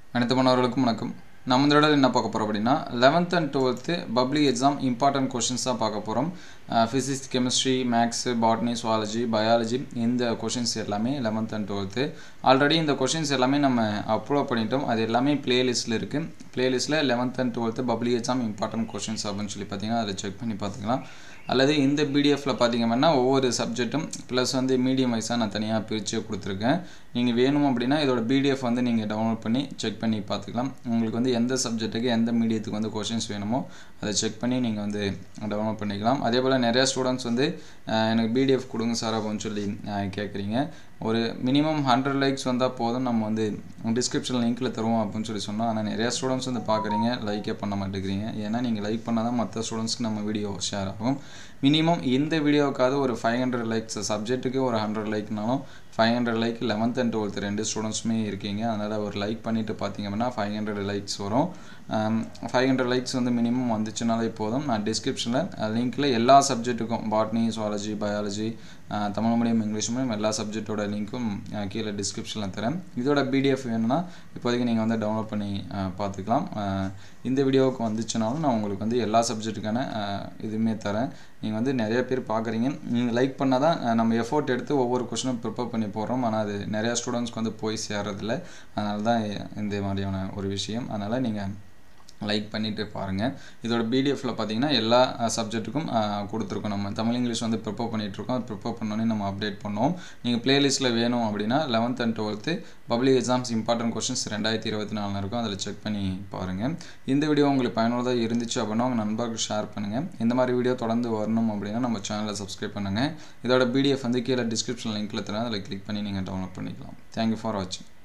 அனைத்து மாணவர்களுக்கும் வணக்கம். நம்ம இந்த தடவை என்ன பார்க்க போகிறோம் அப்படின்னா 11th and 12th public exam important questions தான் பார்க்க போகிறோம். Physics, chemistry, maths, botany, zoology, biology இந்த கொஷின்ஸ் எல்லாமே 11th and 12th. ஆல்ரெடி இந்த கொஷின்ஸ் எல்லாமே நம்ம அப்லோட் பண்ணிட்டோம். அது எல்லாமே பிளேலிஸ்ட்டில் இருக்குது. பிளேலிஸ்ட்டில் 11th and 12th public exam important questions அப்படின்னு சொல்லி பார்த்தீங்கன்னா அதில் செக் பண்ணி பார்த்துக்கலாம். அல்லது இந்த பிடிஎஃப்பில் பார்த்தீங்கன்னா ஒவ்வொரு சப்ஜெக்ட்டும் ப்ளஸ் மீடியம் வைஸாக நான் தனியாக பிரித்து கொடுத்துருக்கேன். நீங்கள் வேணும் அப்படின்னா இதோட பிடிஎஃப் நீங்கள் டவுன்லோட் பண்ணி செக் பண்ணி பார்த்துக்கலாம். உங்களுக்கு எந்த சப்ஜெக்ட்டுக்கு எந்த மீடியத்துக்கு கொஷின்ஸ் வேணுமோ அதை செக் பண்ணி நீங்கள் டவுன்லோட் பண்ணிக்கலாம். அதே போல் நிறையா ஸ்டூடெண்ட்ஸ் எனக்கு பிடிஎஃப் கொடுங்க சார் அப்படின்னு சொல்லி கேட்குறீங்க. ஒரு மினிமம் 100 லைக்ஸ் வந்தால் போதும், நம்ம டிஸ்கிரிப்ஷன் லிங்க்கில் தருவோம் அப்படின்னு சொல்லி சொன்னோம். ஆனால் நிறையா ஸ்டூடெண்ட்ஸ் பார்க்குறீங்க, லைக்கே பண்ண மாட்டேங்கிறீங்க. ஏன்னா நீங்கள் லைக் பண்ணால் தான் மற்ற ஸ்டூடெண்ட்ஸ்க்கு நம்ம வீடியோ ஷேர் ஆகும். மினிமம் இந்த வீடியோவுக்காவது ஒரு 500 லைக்ஸ், சப்ஜெக்ட்டுக்கு ஒரு 100 லைக்னாலும் 500 லைக் 11th and 12th ரெண்டு ஸ்டூடெண்ட்ஸுமே இருக்கீங்க. அதனால் ஒரு லைக் பண்ணிவிட்டு பார்த்தீங்க அப்படின்னா 500 லைக்ஸ் வரும். 500 லைக்ஸ் மினிமம் வந்துச்சுனாலே போதும். நான் டிஸ்கிரிப்ஷனில் லிங்க்கில் எல்லா சப்ஜெக்ட்டுக்கும் botany, zoology, biology, Tamil medium, English medium எல்லா சப்ஜெக்டோட லிங்க்கும் கீழே டிஸ்கிரிப்ஷனில் தரேன். இதோட பிடிஎஃப் வேணும்னா இப்போதைக்கு நீங்கள் டவுன்லோட் பண்ணி பார்த்துக்கலாம். இந்த வீடியோவுக்கு வந்துச்சுனாலும் நான் உங்களுக்கு எல்லா சப்ஜெக்ட்டுக்கான இதுவுமே தரேன். நீங்கள் நிறைய பேர் பார்க்குறீங்க, நீங்கள் லைக் பண்ணால் தான் நம்ம எஃபோர்ட் எடுத்து ஒவ்வொரு கொஷினும் ப்ரிப்பேர் பண்ணி போடுறோம். ஆனால் அது நிறையா ஸ்டூடெண்ட்ஸ்க்கு போய் சேர்றதில்ல. அதனால தான் இந்த மாதிரியான ஒரு விஷயம். அதனால் நீங்கள் லைக் பண்ணிவிட்டு பாருங்கள். இதோட பிடிஎஃப்பில் பார்த்தீங்கன்னா எல்லா சப்ஜெக்ட்டுக்கும் கொடுத்துருக்கோம். நம்ம தமிழ், இங்கிலீஷ் ப்ரிப்பேர் பண்ணிகிட்ருக்கோம். ப்ரிப்பேர் பண்ணோன்னே நம்ம அப்டேட் பண்ணுவோம். நீங்கள் பிளேலிஸ்ட்டில் வேணும் அப்படின்னா 11th and 12th public exams important questions 2024 இருக்கும். அதில் செக் பண்ணி பாருங்கள். இந்த வீடியோ உங்களுக்கு பயனுள்ளதாக இருந்துச்சு அப்படின்னா உங்கள் நண்பர்களுக்கு ஷேர் பண்ணுங்கள். இந்த மாதிரி வீடியோ தொடர்ந்து வரணும் அப்படின்னா நம்ம சேனலை சப்ஸ்கிரைப் பண்ணுங்கள். இதோட பிடிஎஃப் கீழே டிஸ்கிரிப்ஷன் லிங்க்கில் தரேன். அதில் கிளிக் பண்ணி நீங்கள் டவுன்லோட் பண்ணிக்கலாம். தேங்க்யூ ஃபார் வாட்சிங்.